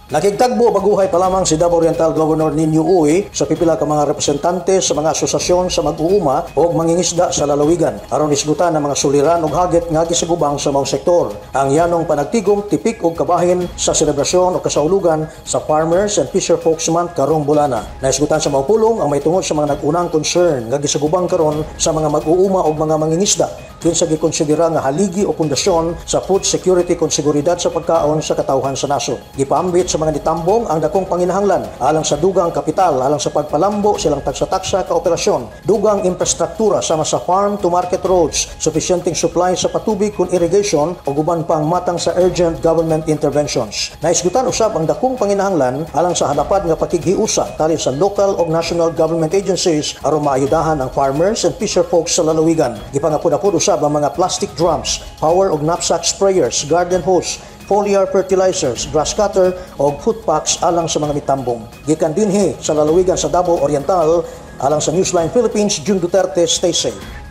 Nakigtagbo baguhay pa lamang si Davao Oriental Governor Niño sa pipila ka mga representante sa mga asosasyon sa mag-uuma o mangingisda sa lalawigan aron isgutan ng mga suliran ug hagit nga gisugubang sa mga sektor. Ang yanong panagtigom tipik og kabahin sa selebrasyon o kasaulugan sa Farmers and Fisherfolk Month karong bulana. Naisgutan sa mga pulong ang may tungod sa mga nag-unang concern nga gisugubang karon sa mga mag-uuma o mga mangingisda kinsa gikonsidera nga haligi o pundasyon sa food security kung seguridad sa pagkaon sa katawhan sa nasod. Gipaambit sa mga nitambong ang dakong panginahanglan alang sa dugang kapital alang sa pagpalambo silang taksa-taksa ka operasyon, dugang infrastruktura sama sa farm to market roads, sufficienteng supply sa patubig kung irrigation o guban pang matang sa urgent government interventions. Naisgutan usab ang dakong panginahanglan alang sa halapad nga pakighiusa tali sa local o national government agencies aron maayudahan ang farmers and fisherfolk sa lalawigan. Gipangapod-apod usab ang mga plastic drums, power og knapsack sprayers, garden hose, foliar fertilizers, grass cutter o food packs alang sa mga mitambong. Gikan dinhi sa lalawigan sa Davao Oriental alang sa Newsline Philippines, June Duterte, stay safe.